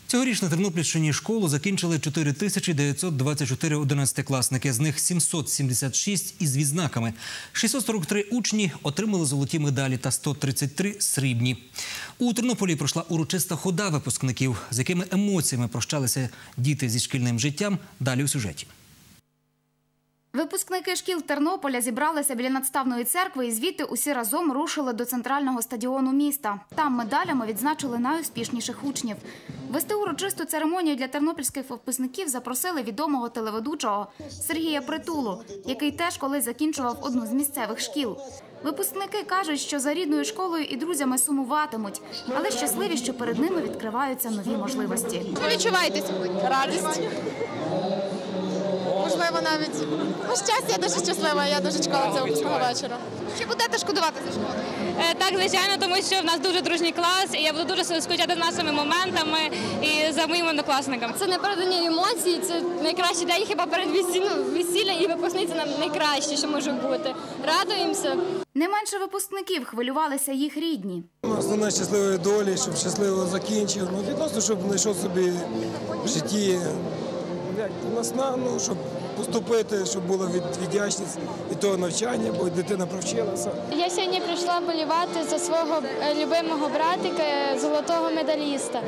Цьогоріч на Тернопільщині школу закінчили 4924 одинадцятикласники, з них 776 із відзнаками. 643 учні отримали золоті медалі та 133 – срібні. У Тернополі пройшла урочиста хода випускників. З якими емоціями прощалися діти зі шкільним життям – далі у сюжеті. Випускники шкіл Тернополя зібралися біля надставної церкви і звідти усі разом рушили до центрального стадіону міста. Там медалями відзначили найуспішніших учнів. Вести урочисту церемонію для тернопільських випускників запросили відомого телеведучого Сергія Притулу, який теж колись закінчував одну з місцевих шкіл. Випускники кажуть, що за рідною школою і друзями сумуватимуть, але щасливі, що перед ними відкриваються нові можливості. Ви відчуваєте сьогодні? Радість. Можливо, навіть щастя, я дуже щаслива, я дуже чекала цього випускного вечора. Чи будете шкодувати за школу? Так, звичайно, тому що в нас дуже дружній клас, і я буду дуже скучати з нашими моментами і за моїми однокласниками. Це непередані емоції, це найкращий день хіба перед весіллям, і випускниця нам найкраще, що може бути. Радуємося. Не менше випускників хвилювалися їх рідні. Основна щаслива доля, щоб щасливо закінчив, відносно, щоб знайшов собі в житті наснагу, щоб поступити, щоб була віддячність від того навчання, бо дитина провчилася. Я сьогодні прийшла болівати за свого любимого братика, золотого медаліста.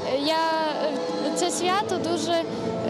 Це свято дуже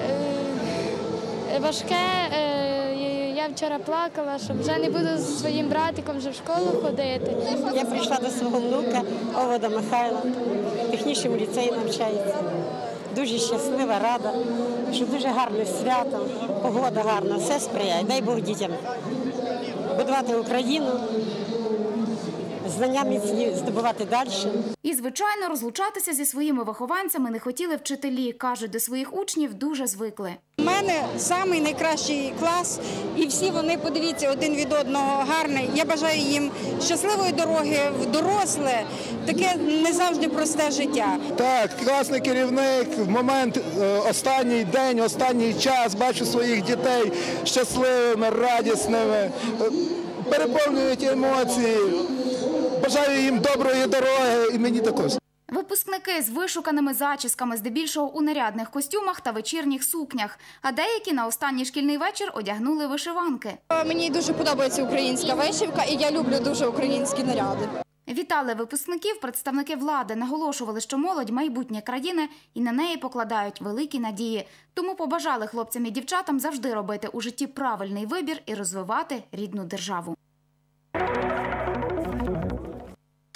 важке. Я вчора плакала, що вже не буду зі своїм братиком вже в школу ходити. Я прийшла до свого внука Овода Михайла, в технічному ліцеї навчається. Дуже щаслива, рада, що дуже гарне свято, погода гарна, все сприяє. Дай Бог дітям будувати Україну, знання міцні здобувати далі. І, звичайно, розлучатися зі своїми вихованцями не хотіли вчителі. Кажуть, до своїх учнів дуже звикли. У мене самий найкращий клас, і всі вони, подивіться, один від одного гарний. Я бажаю їм щасливої дороги в доросле, таке не завжди просте життя. Так, класний керівник, в момент останній день, останній час бачу своїх дітей щасливими, радісними, переповнюють емоції. Бажаю їм доброї дороги і мені також. Випускники з вишуканими зачісками, здебільшого у нарядних костюмах та вечірніх сукнях, а деякі на останній шкільний вечір одягнули вишиванки. Мені дуже подобається українська вишивка, і я люблю дуже українські наряди. Вітали випускників представники влади, наголошували, що молодь – майбутнє країни і на неї покладають великі надії. Тому побажали хлопцям і дівчатам завжди робити у житті правильний вибір і розвивати рідну державу.